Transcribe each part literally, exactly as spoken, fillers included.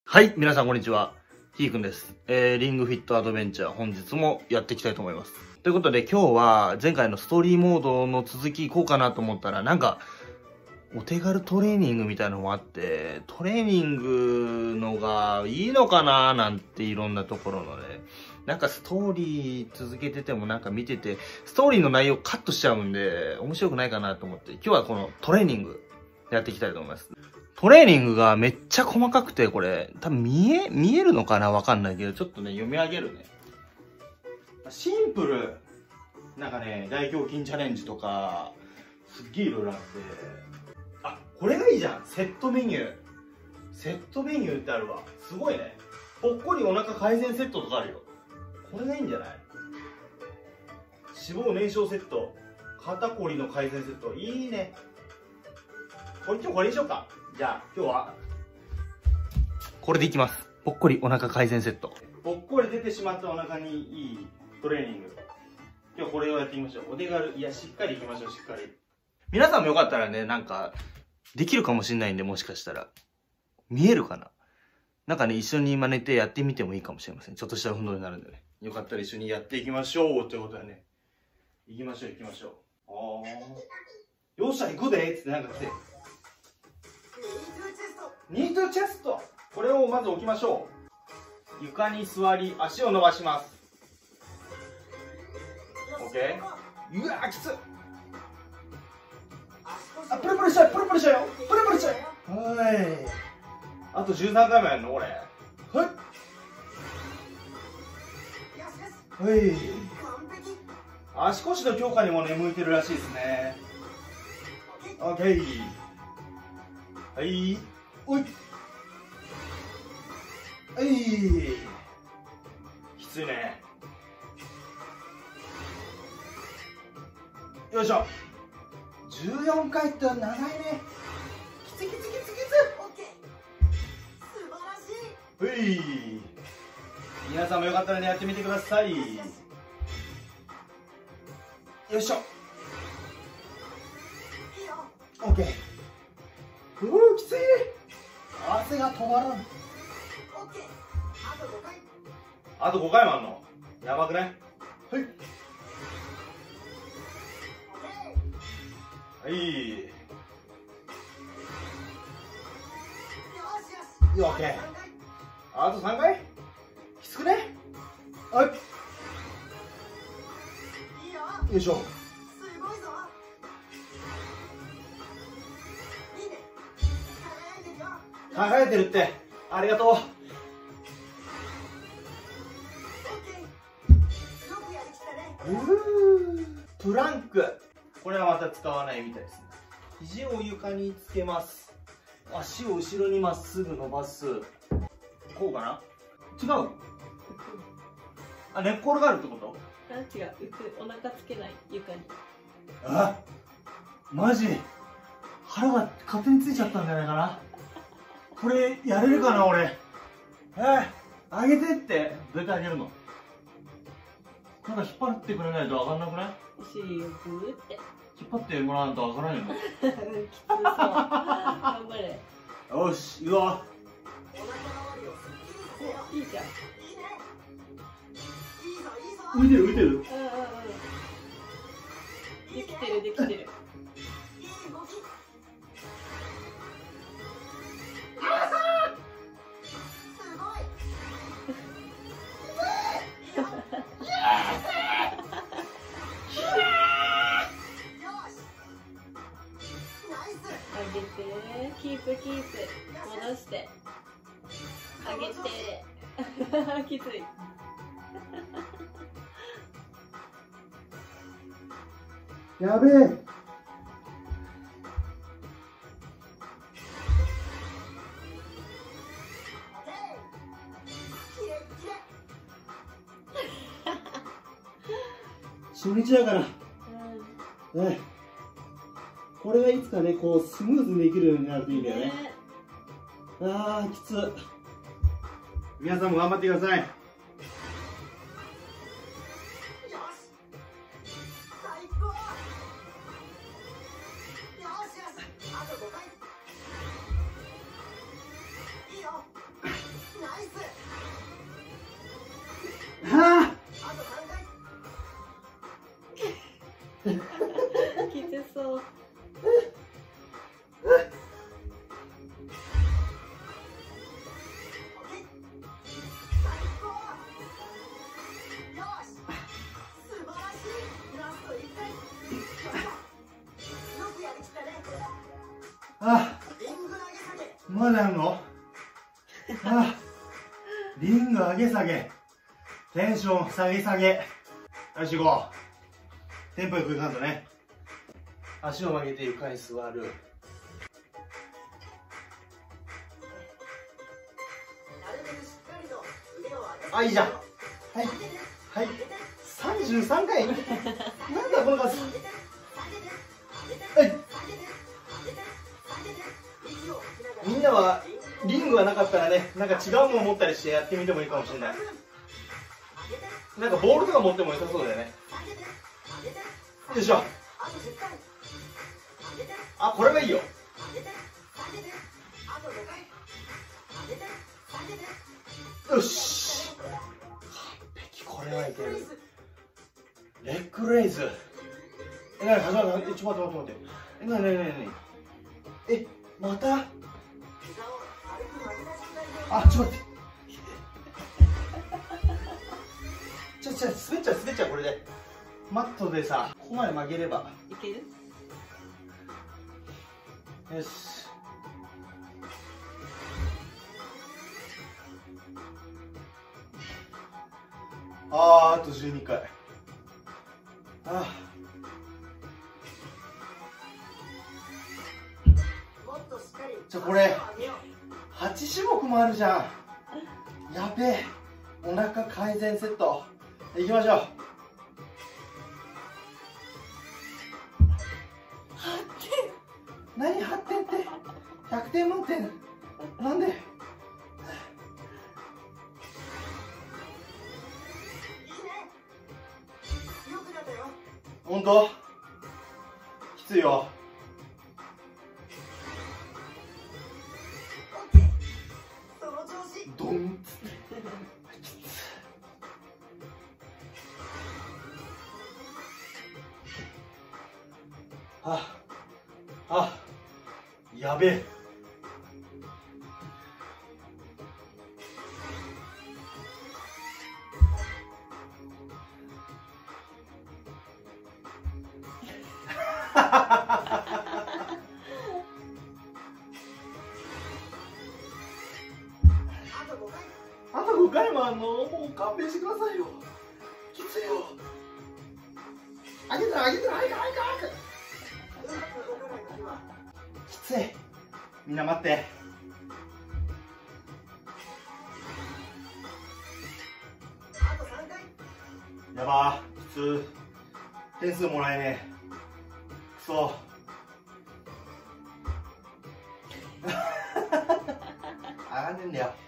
はい、皆さんこんにちは。ひーくんです。えー、リングフィットアドベンチャー、本日もやっていきたいと思います。ということで、今日は前回のストーリーモードの続き行こうかなと思ったら、なんか、お手軽トレーニングみたいなのもあって、トレーニングのがいいのかなーなんていろんなところのね、なんかストーリー続けててもなんか見てて、ストーリーの内容カットしちゃうんで、面白くないかなと思って、今日はこのトレーニングやっていきたいと思います。トレーニングがめっちゃ細かくて、これ、多分見え、見えるのかなわかんないけど、ちょっとね、読み上げるね。シンプル。なんかね、大胸筋チャレンジとか、すっげえいろいろあって。あ、これがいいじゃん。セットメニュー。セットメニューってあるわ。すごいね。ぽっこりお腹改善セットとかあるよ。これがいいんじゃない？脂肪燃焼セット。肩こりの改善セット。いいね。これ今日これにしようか。じゃあ今日はこれでいきます。ぽっこりお腹改善セット。ぽっこり出てしまったお腹にいいトレーニング。今日これをやってみましょう。お手軽、いやしっかりいきましょう。しっかり。皆さんもよかったらね、なんかできるかもしれないんで、もしかしたら見えるかな。なんかね、一緒に真似てやってみてもいいかもしれません。ちょっとした運動になるんでね。よかったら一緒にやっていきましょうということでね。行きましょう行きましょう。ああ。よっしゃ行くでーっつってなんか来て。ニートチェスト。これをまず置きましょう。床に座り、足を伸ばします。 OK。 うわーきつい。あ、プルプルしちゃう、プルプルしちゃうよ、プルプルしちゃう。はい、あとじゅうさんかいもやるのこれ。はいはい。足腰の強化にもね、向いてるらしいですね。 OK。 はい、おい、はい、きついね。よいしょ。じゅうよんかいって長いね。きつきつきつきつ。素晴らしい。はい、皆さんもよかったらね、やってみてください。よいしょ。 OK。 うーきついね。汗が止まらん。あとごかいもあんの？やばくない？はい。はい。よっ、オッケー。あとさんかい？きつくね？はい。よいしょ。輝いてるって。ありがとう。プランク。これはまた使わないみたいですね。肘を床につけます。足を後ろにまっすぐ伸ばす。こうかな？違う。あ、寝っ転がるってこと？ あ、違う。お腹つけない、床に。 あ、マジ腹が勝手についちゃったんじゃないかな。これやれるかな俺。えー、上げてって。どうやって上げるの？なんか引っ張ってくれないと上がんなくない？ お尻をグーって。 引っ張ってもらわんと上がらないの？きつそう。 頑張れ。 よし、行くぞ。 お、いいじゃん。 浮いてる浮いてる。 うんうんうん。できてるできてる。上げて、キープキープ、戻して上げて。きつい。 やべえ。初日だから、うん、ね、これがいつかね、こうスムーズにできるようになるといいんだよね。ね、あーきつ。皆さんも頑張ってください。 あ、まだやるの？あ、リング上げ下げ、テンション下げ下げ。よし行こう。テンポよくいかんとね。足を曲げて床に座る。あ、いいじゃん。はいはい、さんじゅうさんかい。なんだこの数。はい。みんなはリングがなかったらね、なんか違うもの持ったりしてやってみてもいいかもしれない。なんかボールとか持っても良さそうだよね。よいしょ。あ、これがいいよ。よし、完璧。これはいける。レッグレイズ。え、なに始まる？え、ちょっと待って待って待って。え、なになになになに。え、また？あ、ちょっと待って。ちょ、ちょ、滑っちゃう、滑っちゃう、これで。マットでさ、ここまで曲げれば。 いける？ よし。あー、あとじゅうにかい。ああ。じゃあこれはち種目もあるじゃん。やべえ。お腹改善セットいきましょう。はってん。何はってんって。ひゃくてん満点。なんで？本当？きついよ。ドン。あ、あ、やべえ。あとごかいもあんの？もう勘弁してくださいよ。きついよ。あげてるあげてる、早く早く早く。きつい。みんな待って。やばー、きつ。点数もらえねえ。くそ。上がんねえんだよ。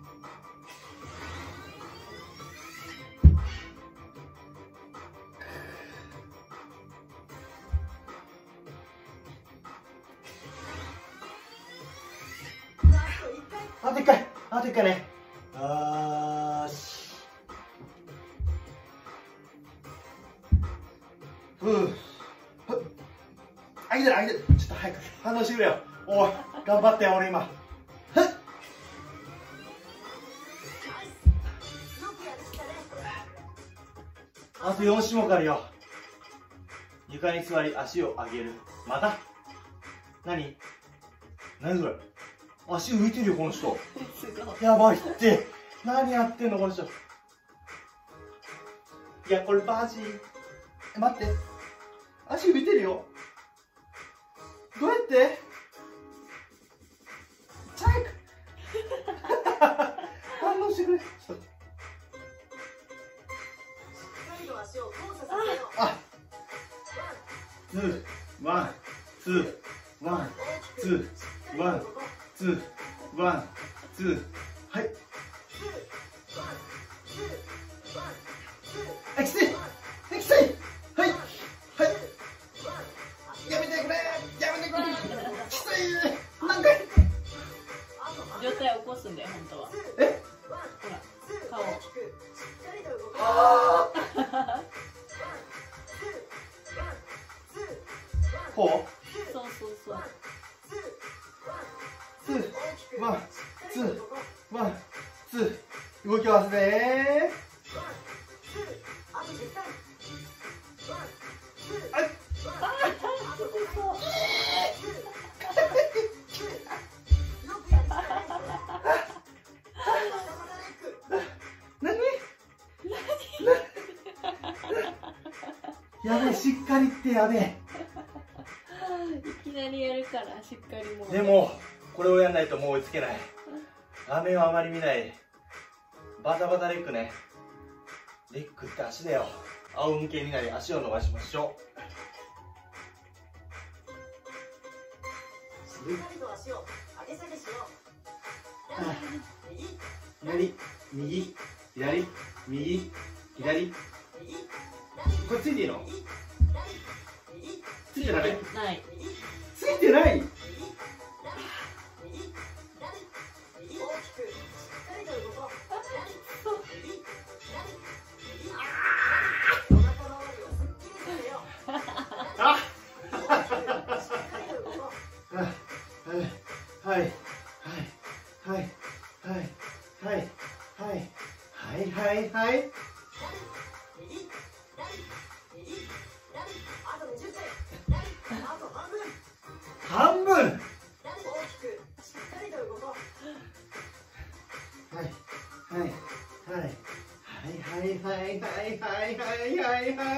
あといっかい、あといっかいね。あーし。ふう。あげてるあげてる。ちょっと早く反応してくれよ。おい、頑張ってよ、俺今。あとよん種目あるよ。床に座り、足を上げる。また？何？何それ？足浮いてるよ、この人。やばいって。何やってんの、この人。いや、これバジー。待って。足浮いてるよ。どうやってチャイク反応してくれ。あ、ツー、ワン、ツー、ワン、ツー、ワン、ツー、ワン、ツー、はい。あ、きつい、きつい、はい、はい。やめてくれ、やめてくれ、きつい、何回。 状態起こすんだよ、本当は。 え？ ほら、顔。 ああ。こう？ そうそうそう。 ツー、ワン、ツー、ワン、ツー、動きますねー。はい。 やべえ、しっかりってやべえ。 いきなりやるからしっかりもう。 でもこれをやんないともう追いつけない。画面をあまり見ない。バタバタレッグね。レッグって足だよ。仰向けになり足を伸ばしましょう。しっかりと足を上げ下げしよう。左右左右左。これついていいの？ついてない？ ない。 ついてない。はいはいはいはいはいはいはいはい。半分。はいはいはいはいはいはいはいはいはいはい。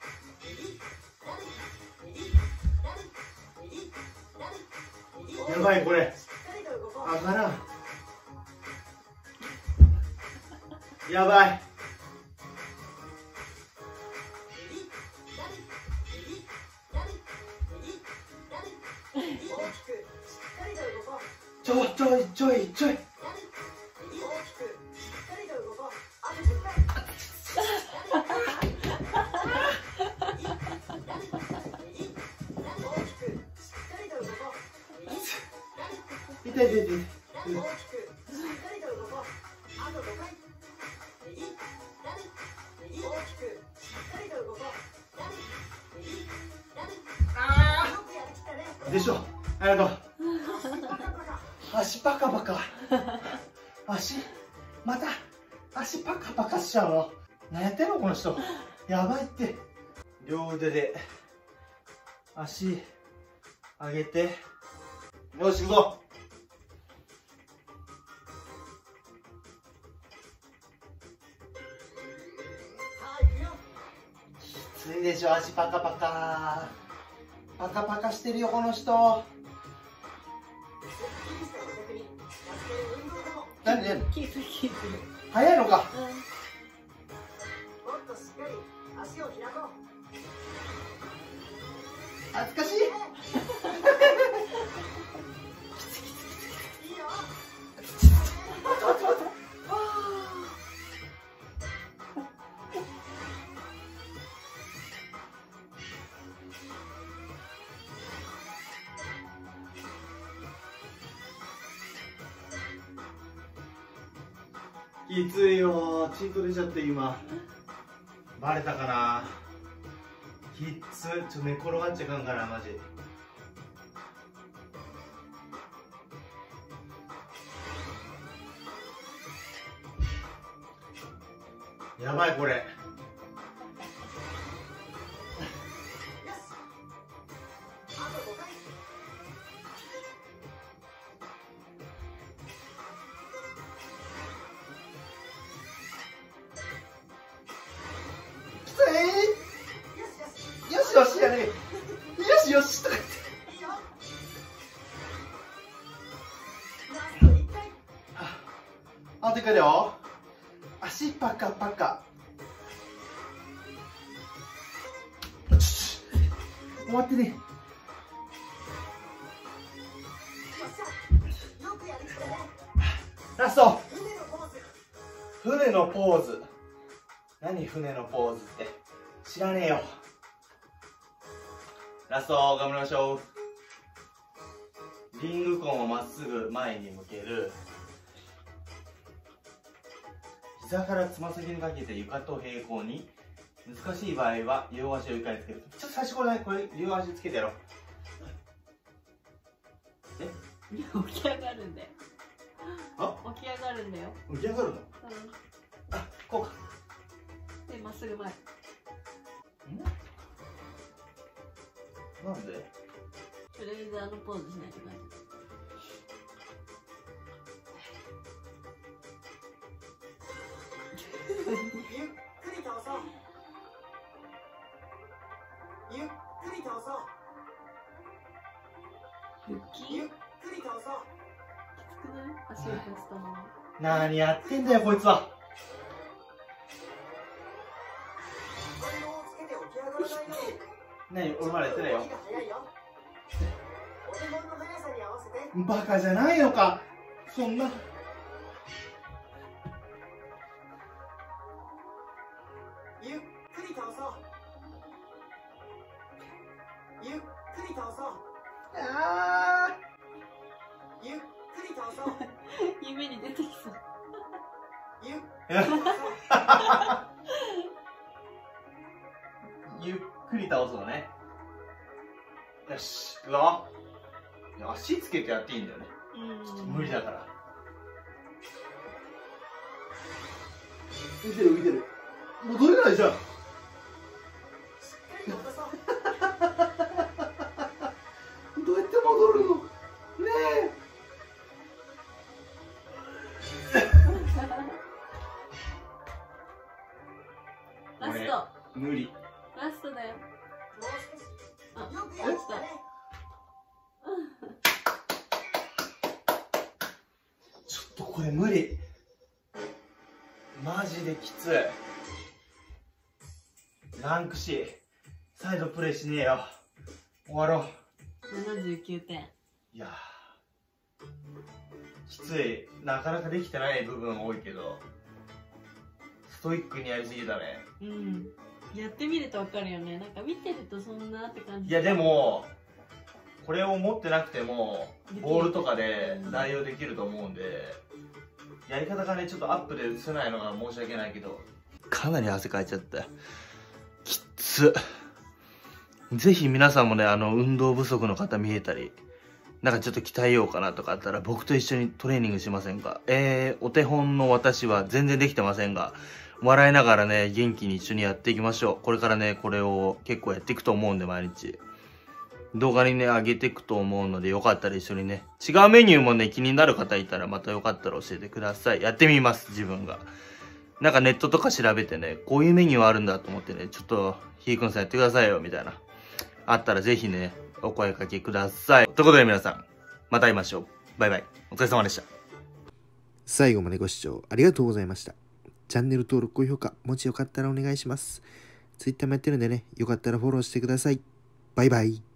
やばいこれ。あからん。やばい。ちょちょいちょいちょい。痛い痛い痛い。でしょ。ありがとう。足パカパカ。足また足パカパカしちゃうの。何やってんのこの人。やばいって。両腕で足上げて、よし行こう。きついでしょ、足パカパカ。パカパカしてるよこの人。何何？ キープキープ。 早いのか。 うん。 もっとしっかり足を開こう。 恥ずかしい。 いいよ。 きついよ、チート出ちゃって今。バレたかな。きっつ、ちょっと寝転がっちゃいかんからマジ。やばいこれ。よしよしやね。よしよしとか言って。あといくよ。足パカパカ。終わってね。ラスト。船のポーズ。何船のポーズって知らねえよ。ラスト頑張りましょう。リングコンをまっすぐ前に向ける。膝からつま先にかけて床と平行に。難しい場合は両足を床につける。ちょっと最初これこれ両足つけてやろう。え？ 起き上がるんだよ。 あ？ 起き上がるんだよ。 起き上がるの？ うん。 あ、こうか。 で、まっすぐ前。ん？ なんで？ とりあえずあのポーズしないと感じ。 ゆっくり倒そう。 足を出したまま。 何やってんだよこいつは。 反応をつけて起き上がらないように。 何俺まだやってないよ。 動きが早いよ。お手本の速さに合わせて。 バカじゃないのかそんな。 ゆっくり倒そう。ゆっくり倒そう。 あゆっくり倒そう。 夢に出てきそう。 ゆっくり倒そう。 ゆっくり倒そうね。よし、いくぞ。足つけてやっていいんだよね。ちょっと無理だから。浮いてる浮いてる。戻れないじゃん。 しっかり落とそう。 どうやって戻るのねラスト。 え無理。 ラストだよ。 もう少し。 あ、 よくやったね。 ちょっとこれ無理。マジできつい。ランク C 再度プレイしねえよ。終わろう。 ななじゅうきゅうてん。 いやーきつい。なかなかできてない部分多いけどストイックにやりすぎたね。 うん。やってみるとわかるよね。なんか見てるとそんなって感じ。 いやでもこれを持ってなくてもボールとかで代用できると思うんで、やり方がねちょっとアップで映せないのが申し訳ないけど、かなり汗かいちゃったきっつ。ぜひ皆さんもねあの運動不足の方見えたりなんかちょっと鍛えようかなとかあったら僕と一緒にトレーニングしませんか。えー、お手本の私は全然できてませんが笑いながらね元気に一緒にやっていきましょう。これからねこれを結構やっていくと思うんで毎日動画にね上げていくと思うのでよかったら一緒にね違うメニューもね気になる方いたらまたよかったら教えてください。やってみます自分が。なんかネットとか調べてねこういうメニューあるんだと思ってねちょっとひーくんさんやってくださいよみたいなあったらぜひねお声かけください。ということで皆さんまた会いましょう。バイバイ。お疲れ様でした。 最後までご視聴ありがとうございました。チャンネル登録、高評価、もしよかったらお願いします。Twitter もやってるんでね、よかったらフォローしてください。バイバイ。